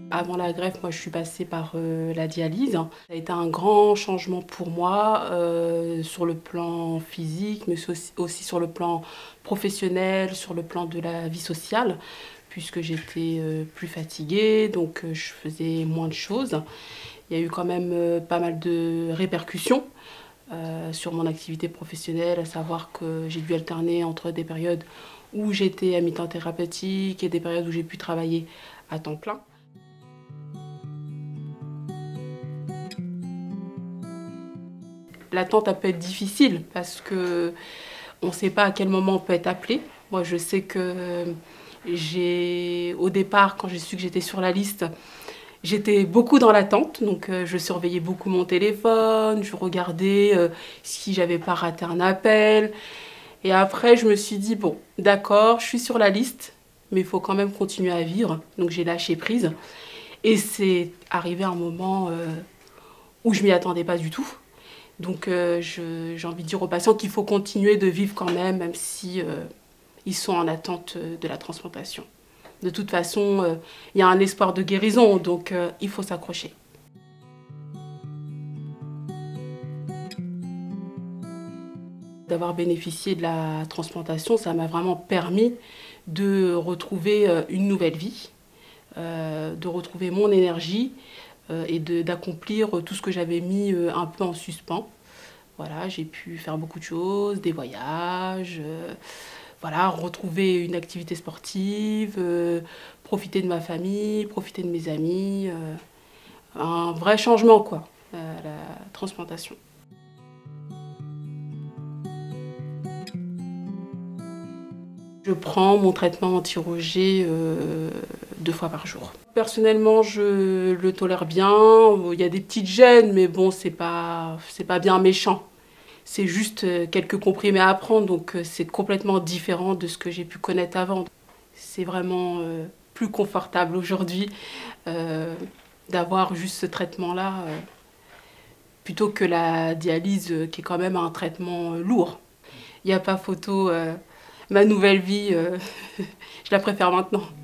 Avant la greffe, moi je suis passée par la dialyse. Ça a été un grand changement pour moi sur le plan physique, mais aussi sur le plan professionnel, sur le plan de la vie sociale, puisque j'étais plus fatiguée, donc je faisais moins de choses. Il y a eu quand même pas mal de répercussions sur mon activité professionnelle, à savoir que j'ai dû alterner entre des périodes où j'étais à mi-temps thérapeutique et des périodes où j'ai pu travailler à temps plein. L'attente, elle peut être difficile parce que on ne sait pas à quel moment on peut être appelé. Moi, je sais que au départ, quand j'ai su que j'étais sur la liste, j'étais beaucoup dans l'attente. Donc, je surveillais beaucoup mon téléphone, je regardais si j'avais pas raté un appel. Et après, je me suis dit, bon, d'accord, je suis sur la liste, mais il faut quand même continuer à vivre. Donc, j'ai lâché prise. Et c'est arrivé un moment où je m'y attendais pas du tout. Donc j'ai envie de dire aux patients qu'il faut continuer de vivre quand même si ils sont en attente de la transplantation. De toute façon, il y a un espoir de guérison, donc il faut s'accrocher. D'avoir bénéficié de la transplantation, ça m'a vraiment permis de retrouver une nouvelle vie, de retrouver mon énergie et d'accomplir tout ce que j'avais mis un peu en suspens. Voilà, j'ai pu faire beaucoup de choses, des voyages, voilà, retrouver une activité sportive, profiter de ma famille, profiter de mes amis. Un vrai changement, quoi, la transplantation. Je prends mon traitement anti-rejet 2 fois par jour. Personnellement, je le tolère bien. Il y a des petites gênes, mais bon, c'est pas bien méchant. C'est juste quelques comprimés à prendre, donc c'est complètement différent de ce que j'ai pu connaître avant. C'est vraiment plus confortable aujourd'hui d'avoir juste ce traitement-là plutôt que la dialyse qui est quand même un traitement lourd. Il n'y a pas photo, ma nouvelle vie, je la préfère maintenant.